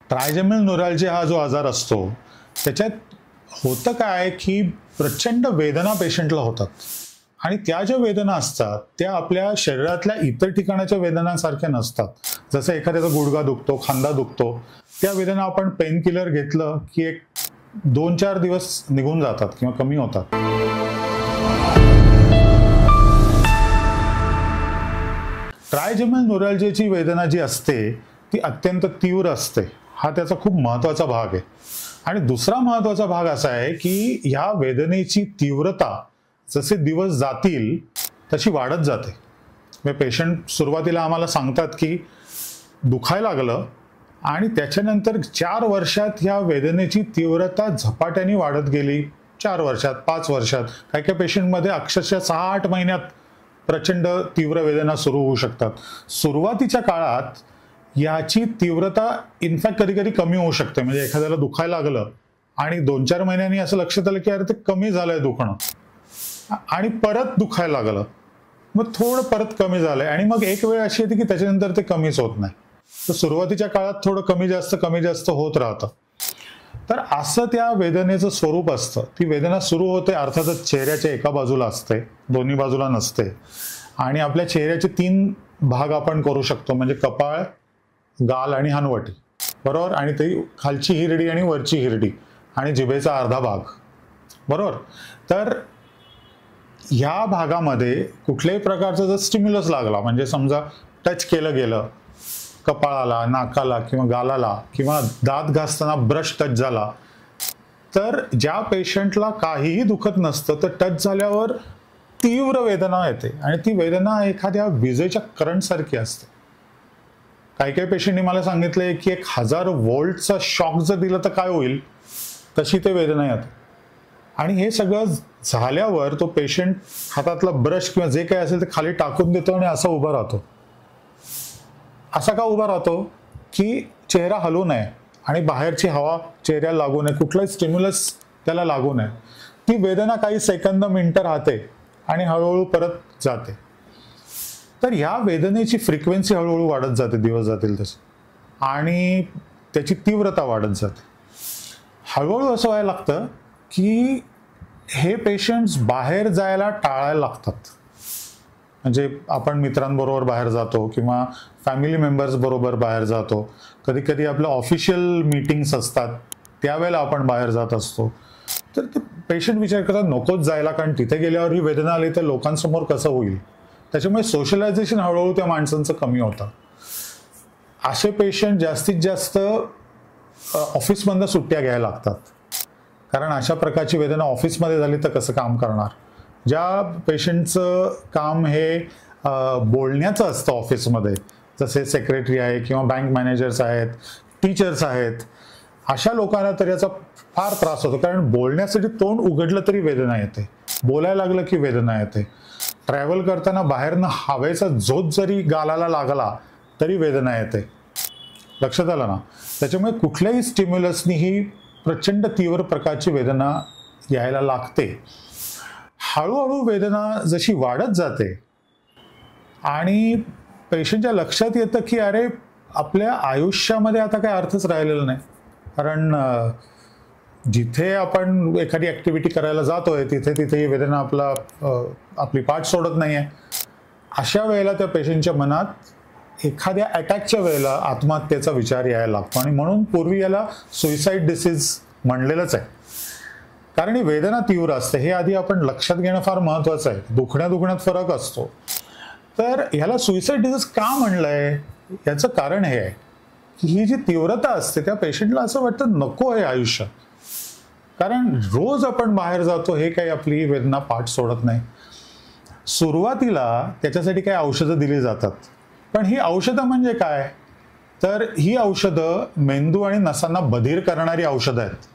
ट्रायजेमिनल न्यूरॅल्जिया हा जो आजार असतो त्याच्यात होतं काय की प्रचंड वेदना पेशंटला होतात आणि त्या ज्या वेदना असतात त्या आपल्या शरीरातल्या इतर ठिकाणाच्या वेदनांसारख्या नसतात. जसं एखाद्याचा गुडघा दुखतो, खांदा दुखतो, त्या वेदना आपण पेन किलर घेतलं की एक 2-4 दिवस निघून जातात किंवा कमी होतात. ट्रायजेमिनल न्यूरॅल्जियाची वेदना जी असते ती अत्यंत तीव्र असते. हा त्याचा खूप महत्त्वाचा भाग आहे. आणि दुसरा महत्त्वाचा भाग असा आहे की ह्या वेदनेची तीव्रता जसे दिवस जातील तशी वाढत जाते. म्हणजे पेशंट सुरुवातीला आम्हाला सांगतात की दुखायला लागलं आणि त्याच्यानंतर 4 वर्षात ह्या वेदनेची तीव्रता झपाट्याने वाढत गेली. 4 वर्षात, 5 वर्षात, काही काही पेशंटमध्ये अक्षरशः 6-8 महिन्यात प्रचंड तीव्र वेदना सुरू होऊ शकतात. सुरुवातीच्या काळात याची तीव्रता इनफॅक्ट कधी कधी कमी होऊ शकते. म्हणजे एखाद्याला दुखायला लागलं आणि 2-4 महिन्यांनी असं लक्षात आलं की अरे ते कमी झालंय दुखणं आणि परत दुखायला लागलं, मग थोडं परत कमी झालंय आणि मग एक वेळ अशी येते की त्याच्यानंतर ते कमीच होत नाही. तर सुरुवातीच्या काळात थोडं कमी जास्त होत राहतं. तर असं त्या वेदनेचं स्वरूप असतं. ती वेदना सुरू होते अर्थातच चेहऱ्याच्या एका बाजूला असते, दोन्ही बाजूला नसते. आणि आपल्या चेहऱ्याचे 3 भाग आपण करू शकतो, म्हणजे कपाळ, गाल आणि हनवटी, बरोबर. आणि ते खालची हिरडी आणि वरची हिरडी आणि जिभेचा अर्धा भाग, बरोबर. तर ह्या भागामध्ये कुठल्याही प्रकारचा जर स्टिम्युलस लागला, म्हणजे समजा टच केलं गेलं कपाळाला, नाकाला किंवा गालाला, किंवा दात घासताना ब्रश टच झाला, तर ज्या पेशंटला काहीही दुखत नसतं तर टच झाल्यावर तीव्र वेदना येते आणि ती वेदना एखाद्या विजेच्या करंट सारखी असते. काही काही पेशंटनी मला सांगितलंय की 1000 व्होल्टचा शॉक जर दिला तर काय होईल, तशी ते वेदना येते. आणि हे सगळं झाल्यावर तो पेशंट हातातला ब्रश किंवा जे काही असेल ते खाली टाकून देतो आणि असा उभा राहतो. असा का उभा राहतो की चेहरा हलू नये आणि बाहेरची हवा चेहऱ्याला लागू नये, कुठलाही स्टिम्युलस त्याला लागू नये. ती वेदना काही सेकंद, मिनिटं राहते आणि हळूहळू परत जाते. तर ह्या वेदनेची फ्रिक्वेन्सी हळूहळू वाढत जाते दिवस जातील तसे, आणि त्याची तीव्रता वाढत जाते. हळूहळू असं व्हायला लागतं की हे पेशंट्स बाहेर जायला टाळायला लागतात. म्हणजे आपण मित्रांबरोबर बाहेर जातो किंवा फॅमिली मेंबर्स बरोबर बाहेर जातो, कधी कधी आपल्या ऑफिशियल मीटिंग्स असतात त्यावेळेला आपण बाहेर जात असतो, तर ते पेशंट विचार करतात नकोच जायला, कारण तिथे गेल्यावर ही वेदना आली तर लोकांसमोर कसं होईल. त्याच्यामुळे सोशलायझेशन हळूहळू त्या माणसांचं कमी होतं. असे पेशंट जास्तीत जास्त ऑफिसमधनं सुट्ट्या घ्यायला लागतात, कारण अशा प्रकारची वेदना ऑफिसमध्ये झाली तर कसं काम करणार. ज्या पेशंटचं काम हे बोलण्याचं असतं ऑफिसमध्ये, जसे सेक्रेटरी आहे किंवा बँक मॅनेजर्स आहेत, टीचर्स आहेत, अशा लोकांना तर याचा फार त्रास होतो. कारण बोलण्यासाठी तोंड उघडलं तरी वेदना येते, बोलायला लागलं की वेदना येते. ट्रॅव्हल करताना बाहेरनं हवेचा झोत जरी गालाला लागला तरी वेदना येते. लक्षात आलं ना. त्याच्यामुळे कुठल्याही स्टिम्युलसनी ही प्रचंड तीव्र प्रकारची वेदना यायला लागते. हळूहळू वेदना जशी वाढत जाते आणि पेशंटच्या लक्षात येतं की अरे आपल्या आयुष्यामध्ये आता काही अर्थच राहिलेला नाही, कारण जिथे आपण एखादी ऍक्टिव्हिटी करायला जातोय तिथे तिथे ही वेदना आपली पाठ सोडत नाहीये. अशा वेळेला त्या पेशंटच्या मनात एखाद्या अटॅकच्या वेळेला आत्महत्येचा विचार यायला लागतो, आणि म्हणून पूर्वी याला सुइसाइड डिसीज म्हणलेलंच आहे. कारण ही वेदना तीव्र असते, हे आधी आपण लक्षात घेणं फार महत्वाचं आहे. दुखण्यात फरक असतो. तर ह्याला सुइसाइड डिसीज का म्हणलंय, याचं कारण हे आहे की ही जी तीव्रता असते त्या पेशंटला असं वाटतं नको आहे आयुष्यात, कारण रोज आपण बाहेर जातो, हे काही आपली वेदना पाठ सोडत नाही. सुरुवातीला त्याच्यासाठी काही औषधं दिली जातात, पण ही औषधं म्हणजे काय, तर ही औषधं मेंदू आणि नसांना बधीर करणारी औषधं आहेत.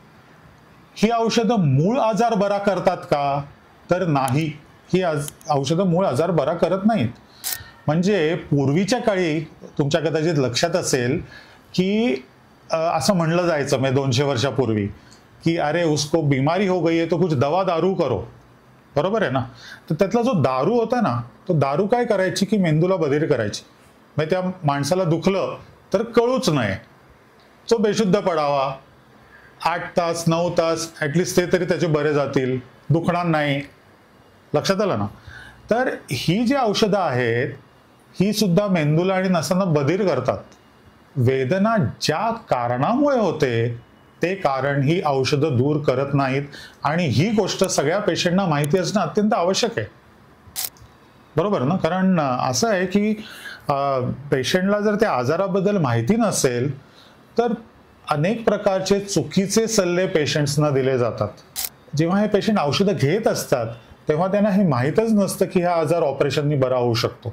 ही औषधं मूळ आजार बरा करतात का, तर नाही. ही औषधं मूळ आजार बरा करत नाहीत. म्हणजे पूर्वीच्या काळी तुमच्या कदाचित लक्षात असेल की असं म्हणलं जायचं, म्हणजे 200 वर्षापूर्वी, की अरे उसको बीमारी हो गई है तो कुछ दवा दारू करो, बरोबर आहे ना. तर त्यातला जो दारू होता ना, तो दारू काय करायची की मेंदूला बधीर करायची. म्हणजे त्या माणसाला दुखलं तर कळूच नये, तो बेशुद्ध पडावा, 8 तास 9 तास ॲटलिस्ट ते तरी त्याचे बरे जातील, दुखणार नाही. लक्षात आलं ना? तर ही जी औषधं आहेत ही सुद्धा मेंदूला आणि नसांना बधीर करतात. वेदना ज्या कारणामुळे होते ते कारण ही औषधं दूर करत नाहीत आणि ही गोष्ट सगळ्या पेशंटना माहिती असणं अत्यंत आवश्यक आहे. बरोबर ना? कारण असं आहे की पेशंटला जर त्या आजाराबद्दल माहिती नसेल तर अनेक प्रकारचे चुकीचे सल्ले पेशंट्सना दिले जातात. जेव्हा हे पेशंट औषधं घेत असतात तेव्हा त्यांना हे माहीतच नसतं की हा आजार ऑपरेशननी बरा होऊ शकतो.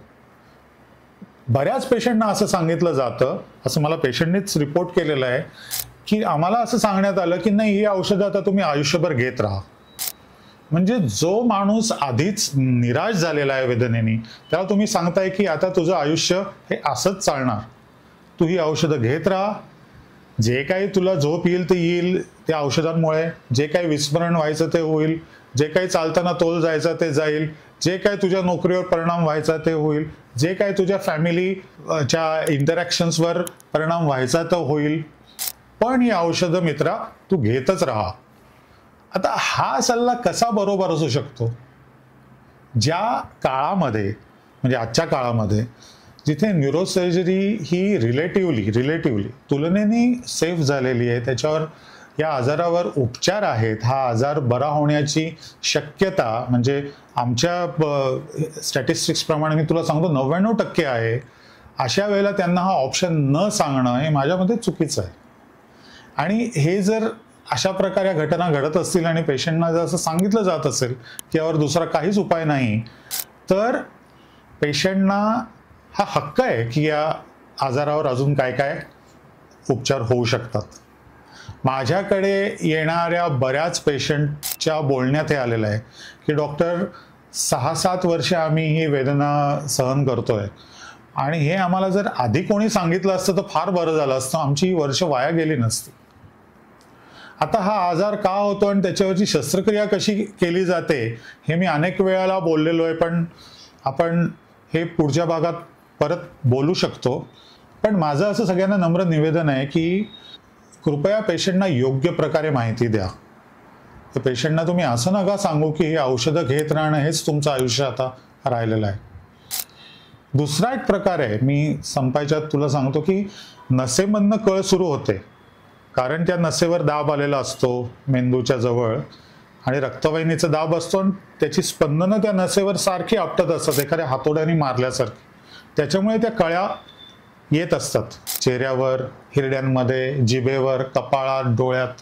बऱ्याच पेशंटना असं सांगितलं जातं, असं मला पेशंटनीच रिपोर्ट केलेलं आहे, की आम्हाला असं सांगण्यात आलं की नाही, ही औषधं आता तुम्ही आयुष्यभर घेत राहा. म्हणजे जो माणूस आधीच निराश झालेला आहे वेदनेने, त्याला तुम्ही सांगताय की आता तुझं आयुष्य हे असंच चालणार, तू ही औषधं घेत राहा, जे काही तुला झोप येईल ते येईल त्या औषधांमुळे, जे काही विस्मरण व्हायचं ते होईल, जे काही चालताना तोल जायचा ते जाईल, जे काही तुझ्या नोकरीवर परिणाम व्हायचा ते होईल, जे काही तुझ्या फॅमिलीच्या इंटरॅक्शन्सवर परिणाम व्हायचा तर होईल, पण ही औषधं मित्रा तू घेतच राहा. आता हा सल्ला कसा बरोबर असू शकतो? ज्या काळामध्ये म्हणजे आजच्या काळामध्ये जिथे न्यूरोसर्जरी ही रिलेटिव्हली तुलनेने सेफ झालेली आहे, त्याच्यावर या आजारावर उपचार आहेत, हा आजार बरा होण्याची शक्यता म्हणजे आमच्या स्टॅटिस्टिक्स प्रमाणे मी तुला सांगतो 99% आहे. अशा वेळेला त्यांना हा ऑप्शन न सांगणं हे माझ्या मते चुकीचं आहे. आणि हे जर अशा प्रकारे घटना घडत असतील आणि पेशंटना जर असं सांगितलं जात असेल की यावर दुसरा काहीच उपाय नाही, तर पेशंटना हा हक्क आहे की या आजारावर अजून काय काय उपचार होऊ शकतात. माझ्याकडे येणाऱ्या बऱ्याच पेशंटच्या बोलण्यात हे आलेलं आहे की डॉक्टर 6-7 वर्ष आम्ही ही वेदना सहन करतोय आणि हे आम्हाला जर आधी कोणी सांगितलं असतं तर फार बरं झालं असतं, आमची ही वर्ष वाया गेली नसती. आता हा आजार का होतो आणि त्याच्यावरची शस्त्रक्रिया कशी केली जाते हे मी अनेक वेळाला बोललेलो आहे, पण आपण हे पुढच्या भागात परत बोलू शकतो. पण माझं असं सगळ्यांना नम्र निवेदन आहे की कृपया पेशंटना योग्य प्रकारे माहिती द्या. तर पेशंटना तुम्ही असं नका सांगू की हे औषधं घेत राहणं हेच तुमचं आयुष्य आता राहिलेलं आहे. दुसरा एक प्रकार आहे, मी संपायच्यात तुला सांगतो की नसेमधनं कळ सुरू होते, कारण त्या नसेवर दाब आलेला असतो मेंदूच्या जवळ आणि रक्तवाहिनीचा दाब असतो आणि त्याची स्पंदनं त्या नसेवर सारखी आपटत असतात एखाद्या हातोड्याने मारल्यासारखी. त्याच्यामुळे त्या कळ्या येत असतात चेहऱ्यावर, हिरड्यांमध्ये, जिभेवर, कपाळात, डोळ्यात.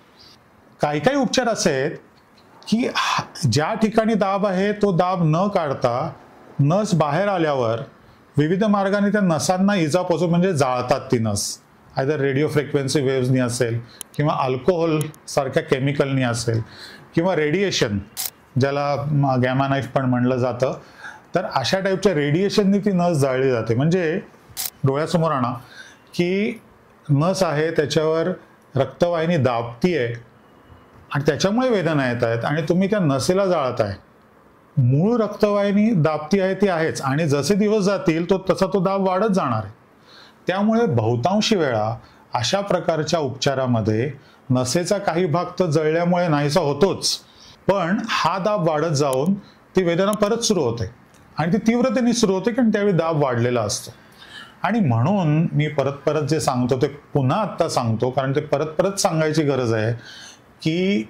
काही काही उपचार असे आहेत की ज्या ठिकाणी दाब आहे तो दाब न काढता नस बाहेर आल्यावर विविध मार्गाने त्या नसांना इजा पोहोचून म्हणजे जाळतात ती नस. आयदर रेडिओ फ्रिक्वेन्सी वेव्हजनी असेल किंवा अल्कोहोल सारख्या केमिकलनी असेल किंवा रेडिएशन ज्याला गॅमा नाईफ पण म्हणलं जातं, तर अशा टाईपच्या रेडिएशननी ती नस जाळली जाते. म्हणजे डोळ्यासमोर आणा की नस आहे, त्याच्यावर रक्तवाहिनी दाबतीये आणि त्याच्यामुळे वेदना येत आहेत आणि तुम्ही त्या नसेला जाळताय. मूळ रक्तवाहिनी दाबती आहे ती आहेच आणि जसे दिवस जातील तसा तो दाब वाढत जाणार आहे. त्यामुळे बहुतांशी वेळा अशा प्रकारच्या उपचारामध्ये नसेचा काही भाग तर जळल्यामुळे नाहीसा होतोच, पण हा दाब वाढत जाऊन ती वेदना परत सुरू होते आणि ती तीव्रतेने सुरू होते कारण त्यावेळी दाब वाढलेला असतो. आणि म्हणून मी परत जे सांगतो ते पुन्हा आत्ता सांगतो, कारण ते परत सांगायची गरज आहे की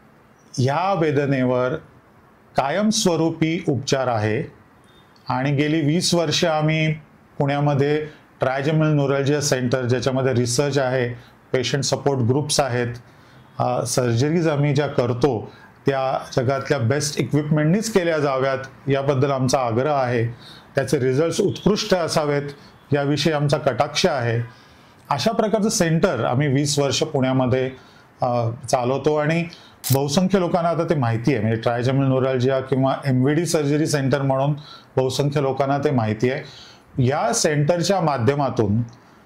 ह्या वेदनेवर कायमस्वरूपी उपचार आहे. आणि गेली 20 वर्ष आम्ही पुण्यामध्ये ट्रायजेमिनल न्यूरॅल्जिया सेंटर, ज्याच्यामध्ये रिसर्च आहे, पेशंट सपोर्ट ग्रुप्स आहेत, सर्जरीज आम्ही ज्या करतो त्या जगातल्या बेस्ट इक्विपमेंटनीच केल्या जाव्यात याबद्दल आमचा आग्रह आहे. त्याचे रिझल्ट्स उत्कृष्ट असावेत याविषयी आमचा कटाक्ष आहे. अशा प्रकारचं सेंटर आम्ही 20 वर्ष पुण्यामध्ये चालवतो आणि बहुसंख्य लोकांना आता ते माहिती आहे. म्हणजे ट्रायजेमिनल न्यूरॅल्जिया किंवा MVD सर्जरी सेंटर म्हणून बहुसंख्य लोकांना ते माहिती आहे. या सेंटरच्या माध्यमातून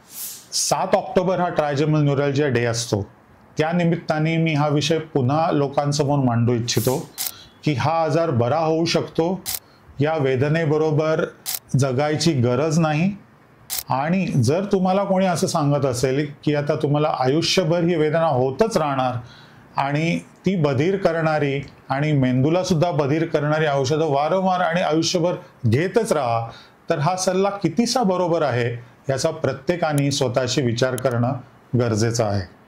7 ऑक्टोबर हा ट्रायजेमिनल न्यूरॅल्जिया डे असतो. त्या निमित्ताने मी हा विषय पुन्हा लोकांसमोर मांडू इच्छितो की हा आजार बरा होऊ शकतो. या वेदनेबरोबर जगायची गरज नाही. आणि जर तुम्हाला कोणी असं सांगत असेल की आता तुम्हाला आयुष्यभर ही वेदना होतच राहणार आणि ती बधीर करणारी आणि मेंदूला सुद्धा बधीर करणारी औषधं वारंवार आणि आयुष्यभर घेतच राहा, तर हा सल्ला कितीसा बरोबर आहे याचा प्रत्येकाने स्वतःशी विचार करणं गरजेचं आहे.